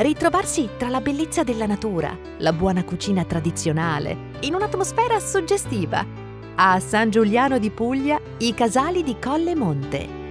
ritrovarsi tra la bellezza della natura, la buona cucina tradizionale, in un'atmosfera suggestiva. A San Giuliano di Puglia, i casali di Colle Monte.